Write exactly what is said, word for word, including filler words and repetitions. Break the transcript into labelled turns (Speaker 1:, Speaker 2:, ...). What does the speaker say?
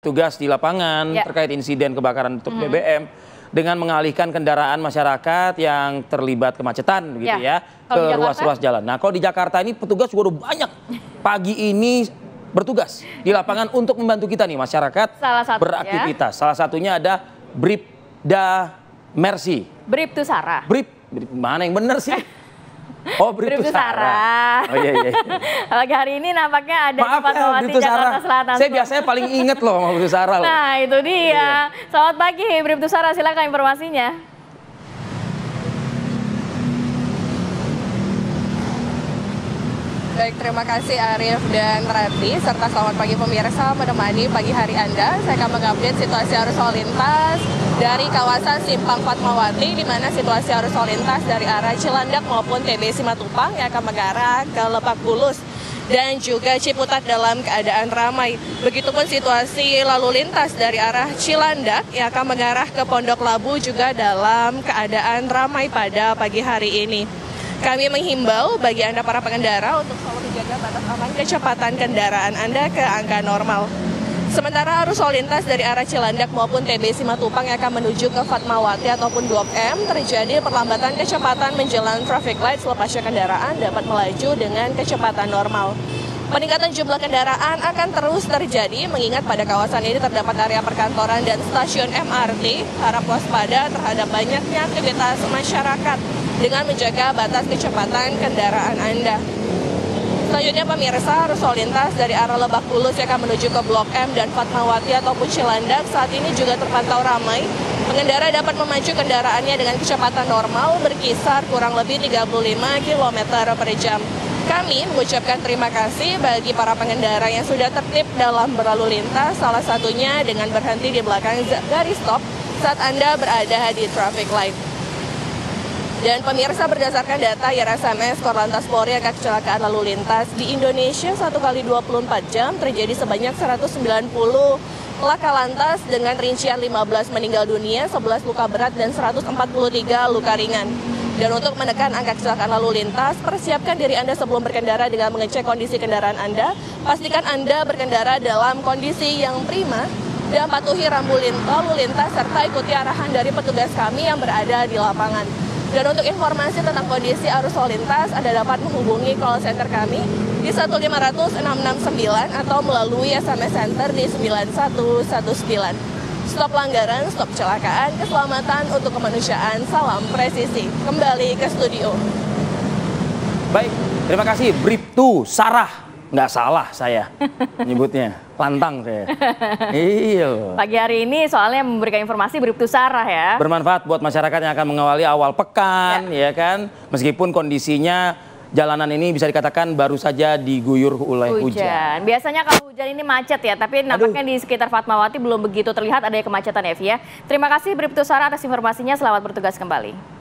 Speaker 1: tugas di lapangan ya. terkait insiden kebakaran untuk mm-hmm. B B M dengan mengalihkan kendaraan masyarakat yang terlibat kemacetan begitu ya, ya ke ruas-ruas jalan. Nah, kalau di Jakarta ini petugas juga udah banyak pagi ini bertugas di lapangan untuk membantu kita nih masyarakat Salah satu, beraktivitas. Ya. Salah satunya ada Bribda Mercy.
Speaker 2: Bribtu Sarah.
Speaker 1: Brib, Brib mana yang benar sih? Oh, Bribtu Sarah. Oh iya iya.
Speaker 2: Pagi hari ini nampaknya ada
Speaker 1: Maaf ya, Bribtu Sarah. Selatan. Saya biasanya paling inget loh sama Bribtu Sarah.
Speaker 2: Nah, itu dia. Iya. Selamat pagi Bribtu Sarah, silakan informasinya.
Speaker 3: Baik, terima kasih Arief dan Rati, serta selamat pagi pemirsa menemani pagi hari Anda. Saya akan mengupdate situasi arus lalu lintas dari kawasan Simpang Fatmawati, di mana situasi arus lalu lintas dari arah Cilandak maupun T B Simatupang yang akan mengarah ke Lebak Bulus dan juga Ciputat dalam keadaan ramai. Begitupun situasi lalu lintas dari arah Cilandak yang akan mengarah ke Pondok Labu juga dalam keadaan ramai pada pagi hari ini. Kami menghimbau bagi Anda para pengendara untuk selalu menjaga batas aman kecepatan kendaraan Anda ke angka normal. Sementara arus lalu lintas dari arah Cilandak maupun T B Simatupang yang akan menuju ke Fatmawati ataupun Blok M terjadi perlambatan kecepatan menjelang traffic light selepasnya kendaraan dapat melaju dengan kecepatan normal. Peningkatan jumlah kendaraan akan terus terjadi mengingat pada kawasan ini terdapat area perkantoran dan stasiun M R T. Harap waspada terhadap banyaknya aktivitas masyarakat dengan menjaga batas kecepatan kendaraan Anda. Selanjutnya pemirsa, arus lalu lintas dari arah Lebak Bulus yang akan menuju ke Blok M dan Fatmawati ataupun Cilandak saat ini juga terpantau ramai. Pengendara dapat memacu kendaraannya dengan kecepatan normal berkisar kurang lebih tiga puluh lima kilometer per jam. Kami mengucapkan terima kasih bagi para pengendara yang sudah tertib dalam berlalu lintas, salah satunya dengan berhenti di belakang garis stop saat Anda berada di traffic light. Dan pemirsa, berdasarkan data I R S M S Korlantas Polri, angka kecelakaan lalu lintas di Indonesia satu kali dua puluh empat jam terjadi sebanyak seratus sembilan puluh laka lantas dengan rincian lima belas meninggal dunia, sebelas luka berat dan seratus empat puluh tiga luka ringan. Dan untuk menekan angka kecelakaan lalu lintas, persiapkan diri Anda sebelum berkendara dengan mengecek kondisi kendaraan Anda. Pastikan Anda berkendara dalam kondisi yang prima dan patuhi rambu lalu lintas serta ikuti arahan dari petugas kami yang berada di lapangan. Dan untuk informasi tentang kondisi arus lalu lintas, Anda dapat menghubungi call center kami di satu lima nol nol enam enam sembilan atau melalui S M S Center di sembilan satu satu sembilan. Stop pelanggaran, stop kecelakaan, keselamatan untuk kemanusiaan, salam presisi. Kembali ke studio.
Speaker 1: Baik, terima kasih Bribtu Sarah. Nggak salah saya menyebutnya, lantang saya. Iya.
Speaker 2: Pagi hari ini soalnya memberikan informasi Bribtu Sarah ya.
Speaker 1: Bermanfaat buat masyarakat yang akan mengawali awal pekan, ya, ya kan. Meskipun kondisinya jalanan ini bisa dikatakan baru saja diguyur oleh hujan. hujan.
Speaker 2: Biasanya kalau hujan ini macet ya, tapi nampaknya Aduh. di sekitar Fatmawati belum begitu terlihat adanya kemacetan ya, Via. Terima kasih Bribtu Sarah atas informasinya, selamat bertugas kembali.